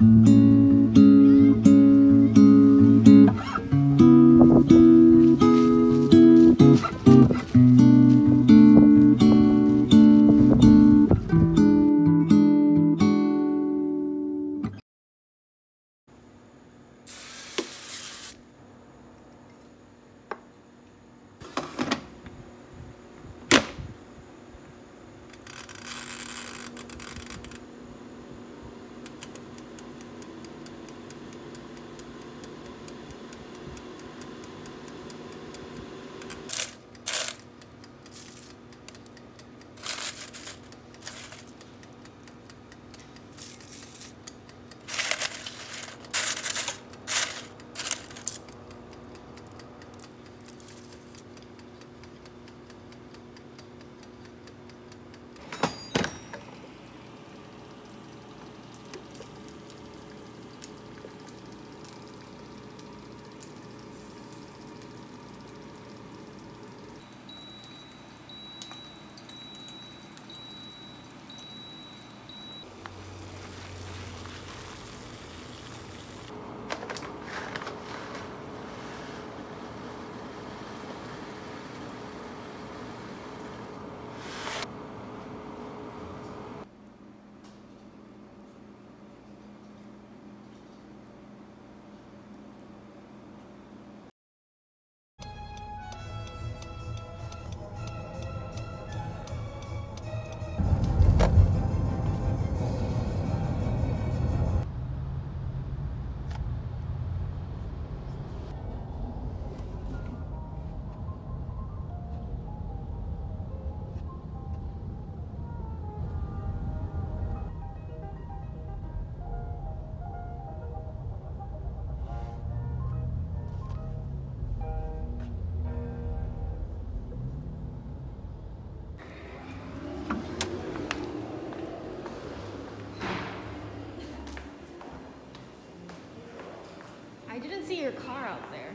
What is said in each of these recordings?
I didn't see your car out there.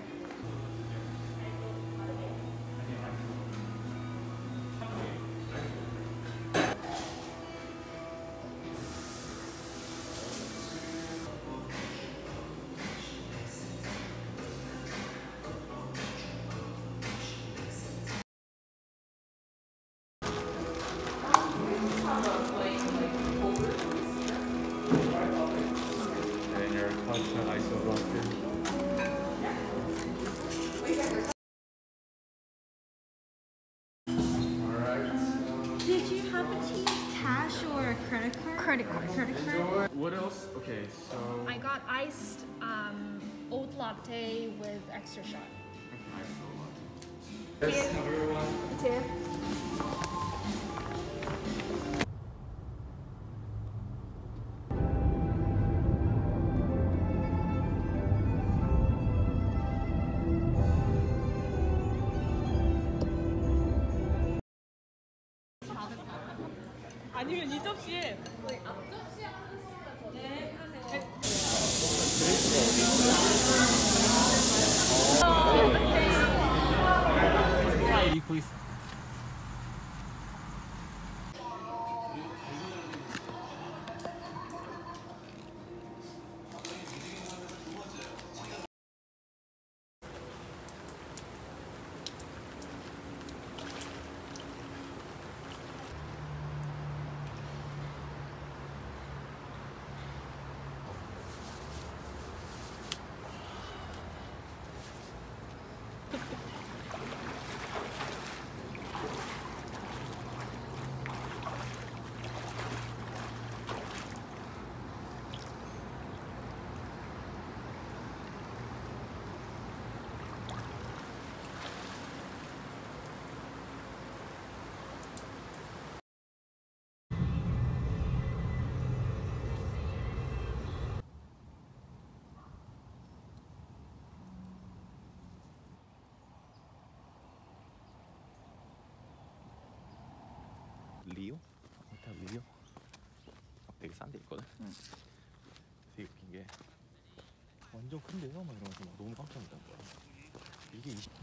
And your constant isobucket. Did you happen to use cash or a credit card? Credit card. What else? Okay, so I got iced oat latte with extra shot. yes, everyone. Tip. 아니면 이 접시에 Please. 리오? 호텔 리오? 되게 싼 데 있거든? 되게 웃긴 게 완전 큰데요? 막 이러면서 막 너무 깜짝 놀란 거야. 이게 20...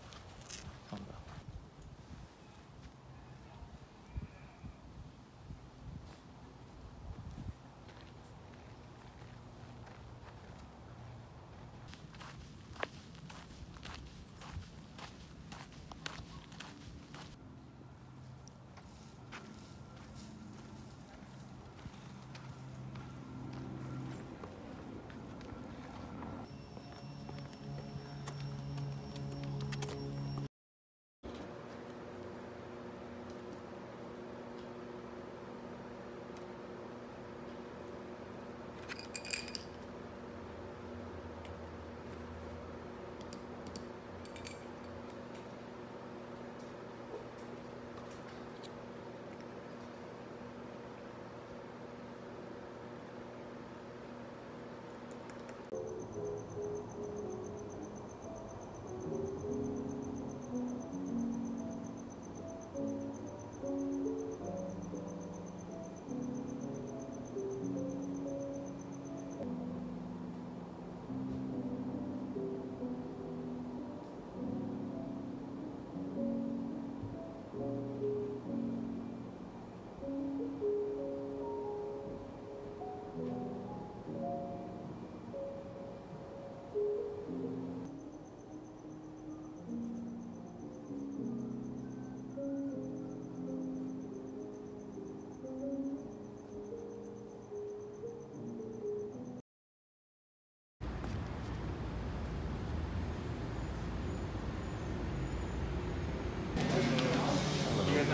감사합니다.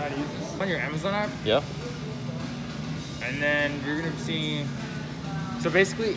on your Amazon app, Yeah. and then you're gonna see. So basically,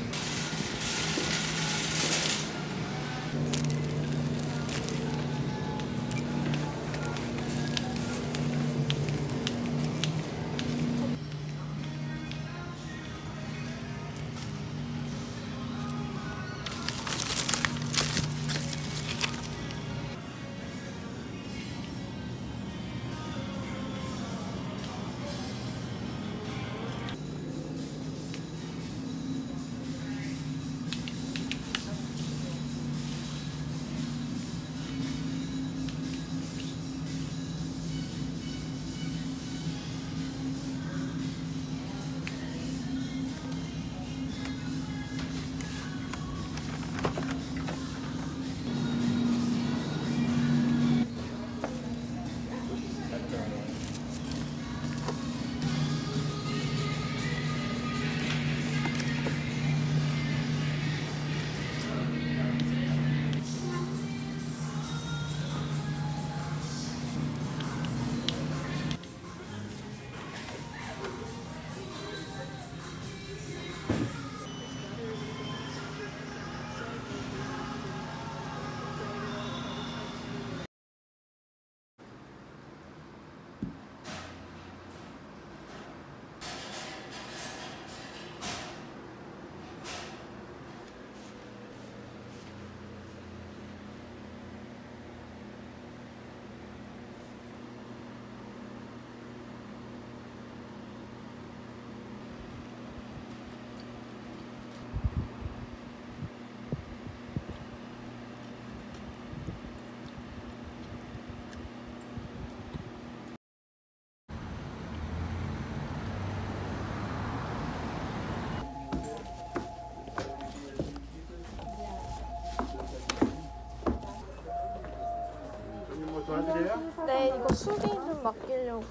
네, 이거 수리 좀 맡기려고.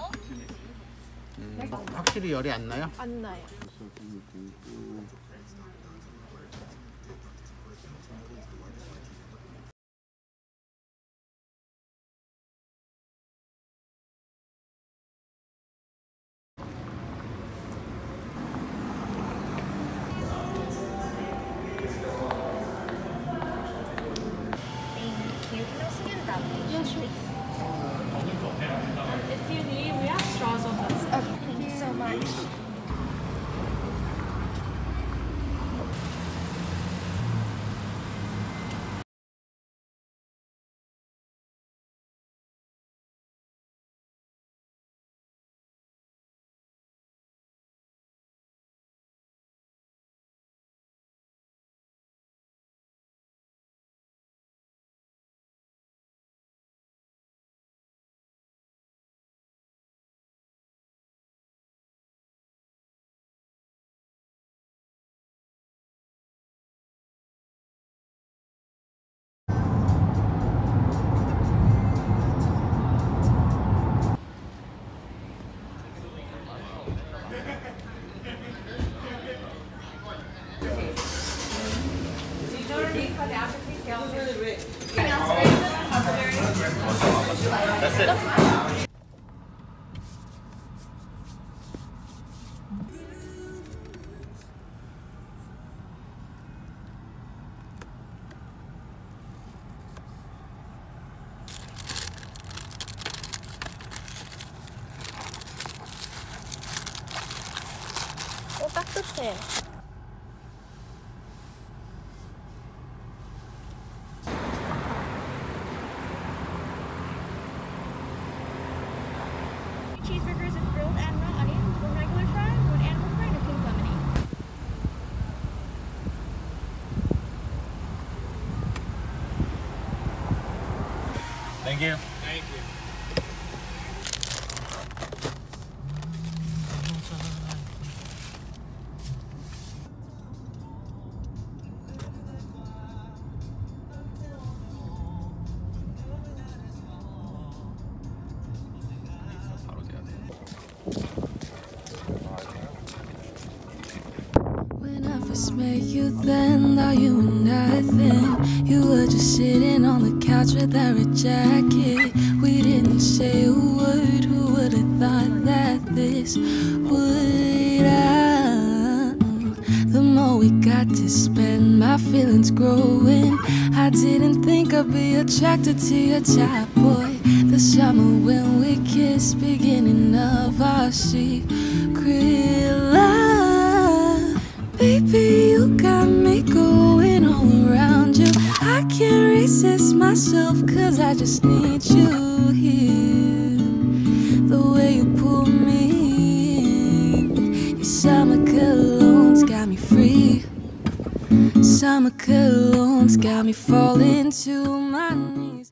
확실히 열이 안 나요? 안 나요. If you need, we have straws on this. Okay, thank you so much. That's it. 따뜻해. Cheeseburgers with grilled and raw onions, one regular fry, one animal fry, and a pink lemonade. Thank you. thank you. 바로 돼야 돼. When I first met you then, thought you were nothing. You were just sitting on the couch without a jacket. We didn't say a word. Who would have thought that this would end? The more we got to spend, my feelings growing. I didn't think I'd be attracted to your type, boy. The summer when we kissed, beginning of our secret love. Baby, you got me going all around you. I can't resist myself, cause I just need you here. The way you pull me in. Your summer cologne's got me free. Summer cologne's got me falling to my knees.